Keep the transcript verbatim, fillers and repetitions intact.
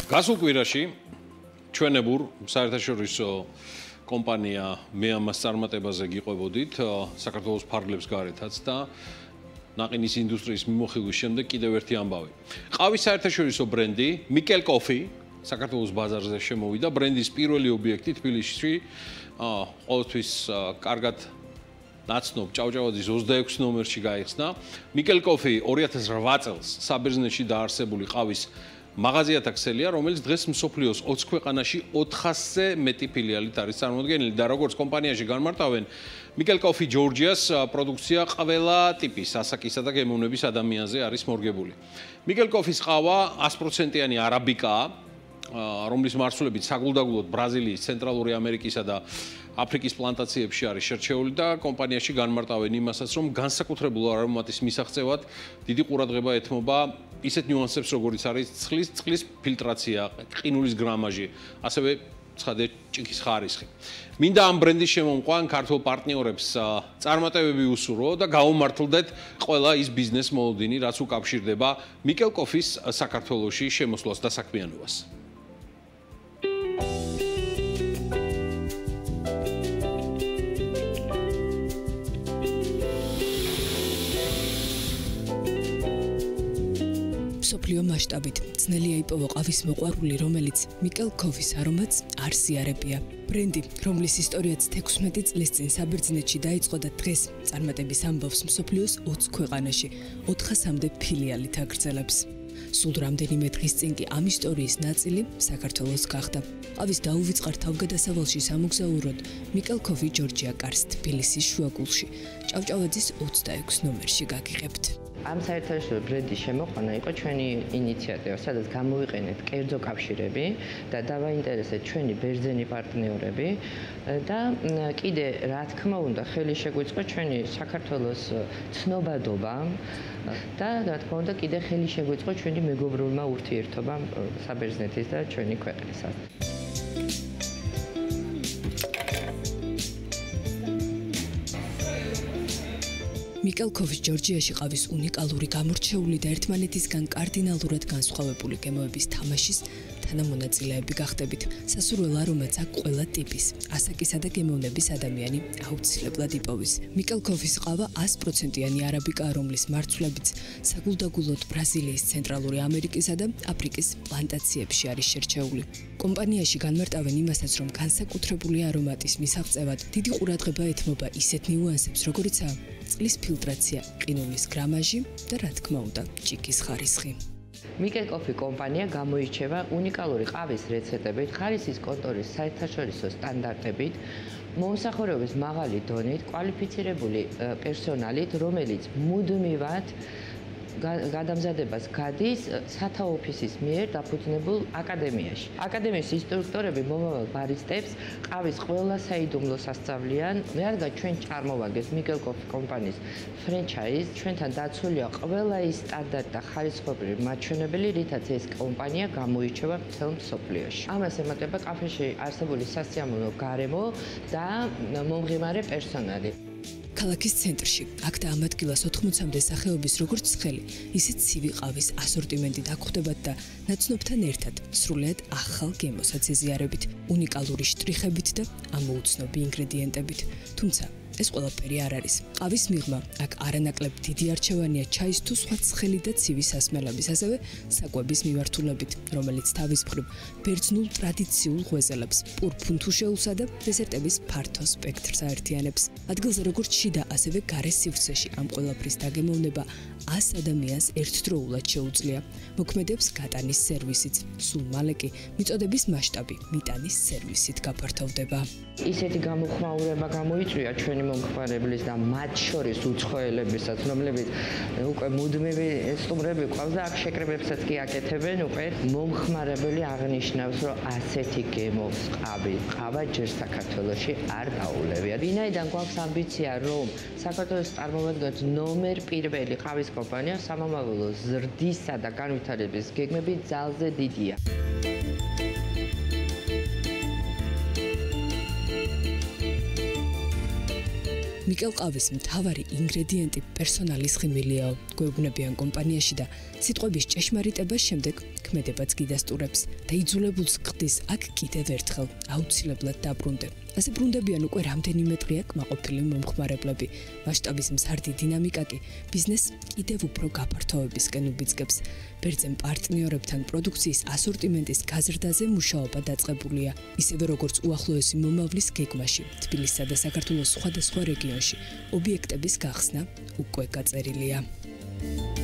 გასულ კვირაში ჩვენებურ საერთაშორისო კომპანია მე ამას წარმატებაზე გიყვებოდით საქართველოს ფარგლებს გარეთაც და ნაყინის ინდუსტრიის მიმოხილვის შემდეგ კიდევ ერთი ამბავი. ყავის საერთაშორისო ბრენდი Mikel Coffee საქართველოს ბაზარზე შემოვიდა. ბრენდის პირველი ობიექტი თბილისში ყოველთვის კარგად ნაცნობ ჭავჭავაძის ოცდაექვსი ნომერში გაიხსნა. Mikel Coffee ორი ათას რვა წელს საბერძნეთში დაარსებული ყავის მაღაზიათა ქსელია, რომელიც დღეს მსოფლიოს ოცი ქვეყანაში ოთხასზე მეტი ფილიალით არის წარმოდგენილი და როგორც კომპანიაში განმარტავენ, Mikel Coffee ჯორჯიას პროდუქცია ყველა ტიპის ასაკისა და გემოვნების ადამიანზე არის მორგებული. Mikel Coffee-ის ყავა ას პროცენტიანი არაბიკაა, რომლის მარცვლებით საგულდაგულოდ ბრაზილიის, ცენტრალური ამერიკისა და აფრიკის პლანტაციებში არის შერჩეული და კომპანიაში განმარტავენ იმასაც, რომ განსაკუთრებულ არომატის მისაღწევად დიდი ყურადღება ეთმობა ისეთ ნიუანსებს, როგორიც არის წყლის წყლის ფილტრაცია, ყინულის გრამაჟი, ასევე ცხადე ჭიქის ხარისხი. მინდა ამ ბრენდის შემომყვან ქართულ პარტნიორებს წარმატებები უსურვო და გაუმართლდეთ ყველა ის ბიზნეს მოლოდინი, რაც უკავშირდება Mikel Coffee-ის საქართველოში შემოსვლას და საქმიანობას. მსოფლიო მასშტაბით ძნელია იპოვო ყავის მოყვარული, რომელიც Mikel Coffee-ის არომატს არ სიარებია. ბრენდი, რომლის ისტორიაც თექვსმეტი წლის წინ საბერძნეთში დაიწყო და დღეს წარმატების ამბავს მსოფლიოს ოცი ქვეყანაში ოთხასამდე ფილიალით აგრძელებს. სულ რამდენიმე დღის წინ კი ამ ისტორიის ნაწილი საქართველოს გახდა. ყავის დაუვიწყარ თავგადასავალში სამოგზაუროდ Mikel Coffee ჯორჯია კარს თბილისის შუაგულში ჭავჭავაძის ოცდაექვსი ნომერში გაგიღებთ. ამ საერთაშორისო ბრენდის შემოყვანა იყო ჩვენი ინიციატივა, სადაც გამოვიყენეთ კერძო კავშირები და დავაინტერესეთ ჩვენი ბერძენი პარტნიორები და კიდე რა თქმა უნდა ხელი შეგვიწყო ჩვენი საქართველოს ცნობადობა და რა თქმა უნდა კიდე ხელი შეგვიწყო ჩვენი მეგობრულმა ურთიერთობამ საბერძნეთის და ჩვენი ქვეყნისა. Mikel Coffee ჯორჯიაში ყავის უნიკალური გამორჩეული და ერთმანეთისგან კარდინალურად განსხვავებული გემოების თამაშის თანამონაწილეები გახდებით. სასურველ არომატს აქ ყველა ტიპის, ასაკისა და გემოვნების ადამიანი აუცილებლად იპოვის. Mikel Coffee-ის ყავა ას პროცენტიანი არაბიკაა, რომლის მარცვლებიც საგულდაგულოდ ბრაზილიის, ცენტრალური ამერიკისა და აფრიკის პლანტაციებში არის შერჩეული. კომპანიაში განმარტავენ იმასაც, რომ განსაკუთრებული არომატის მისაღწევად დიდი ყურადღება ეთმობა ისეთ ნიუანსებს, როგორიცაა წყლის ფილტრაცია, ყინულის გრამაჟი და რა თქმა უნდა, ჭიქის ხარისხი. Mikel Coffee კომპანია გამოირჩევა უნიკალური ყავის რეცეპტებით, ხარისის კონტორის საერთაშორისო სტანდარტებით, მომსახურების მაღალი დონით, კვალიფიცირებული პერსონალით, რომელიც მუდმივად გადამზადებას გადის სათა ოფისის მიერ დაფუძნებულ აკადემიაში. აკადემიის ინსტრუქტორები მომავალ ბარისტებს ყავის ყველა საიდუმლო სასწავლიან. რადგან ჩვენ წარმოვაგეთ Mikel Coffee კომპანიის ფრენჩაიზ, ჩვენთან დაცულია ყველა ის სტანდარტ და ხარისხობრივი მაჩვენებელი, რითაც ეს კომპანია გამოირჩევა მთელ მსოფლიოში. ამას ემატება კაფეში არსებული სასიამოვნო გარემო და მომღიმარე პერსონალი. ქალაქის ცენტრში, აქ და ამ ადგილას ოთხმოცამდე სახეობის როგორც ცხელი, ისე ცივი ყავის ასორტიმენტი დაგხვდებათ და ნაცნობთან ერთად სრულიად ახალ გემოსაც ეზიარებით, უნიკალური შტრიხებით და ამოუცნობი ინგრედიენტებით. თუმცა ეს ყველაფერი არ არის. ყავის მიღმა აქ არანაკლებ დიდი არჩევანია ჩაის თუ სხვა ცხელი და ცივი სასმელების, ასევე საკვების მიმართულებით, რომელიც თავის მხრივ ბერძნულ ტრადიციულ ღვეზელებს, პურფუნთუშეულსა და დესერტების ფართო სპექტრს აერთიანებს. ადგილზე როგორც შიდა, ასევე გარე სივრცეში ამ ყველაფრის დაგემოვნება ას ადამიანს ერთდროულად შეუძლია. მოქმედებს გატანის სერვისიც. სულ მალე კი მიწოდების მასშტაბი მიტანის სერვისით გაფართოვდება. ისეთი გამოხმაურება გამოიწვია ჩვენი მომხმარებლის და მათ შორის უცხოელებისაც, რომლებიც უკვე მუდმივი სტუმრები ყავს და აქ შეკრებებსაც კი აკეთებენ, უკვე მომხმარებელი აღნიშნავს, რომ ასეთი გემოს ყავი, ყავა ჯერ საქართველოში არ გაუვლევია. ვინაიდან გვაქვს ამბიცია, რომ საქართველოს წარმოვადგოთ ნომერ პირველი ყავის კომპანია, სამომავლო ზრდისა და განვითარების გეგმები ძალზე დიდია. ნიკელ ყავის მთავარი ინგრედიენტი პერსონალის ხიმილიაო. გვეუბნებიან კომპანიაში და სიტყვების ჭეშმარიტებას შემდეგ ქმედებაც გიდასტურებს და იძულებულს ხდის აქ კიდევ ერთხელ აუცილებლად დაბრუნდე. ასე ბრუნდებიან უკვე რამდენიმე დღეა კმაყოფილი მომხმარებლები. მასშტაბის მზარდი დინამიკა კი ბიზნესს კიდევ უფრო გაფართოებისკენ უბიძგებს. ბერძენ პარტნიორებთან პროდუქციის ასორტიმენტის გაზრდაზე მუშაობა დაწყებულია, ისევე როგორც უახლოესი მომავლის გეგმაში. თბილისსა და საქართველოს სხვადასხვა რეგიონში ობიექტების გახსნა უკვე გაწერილია.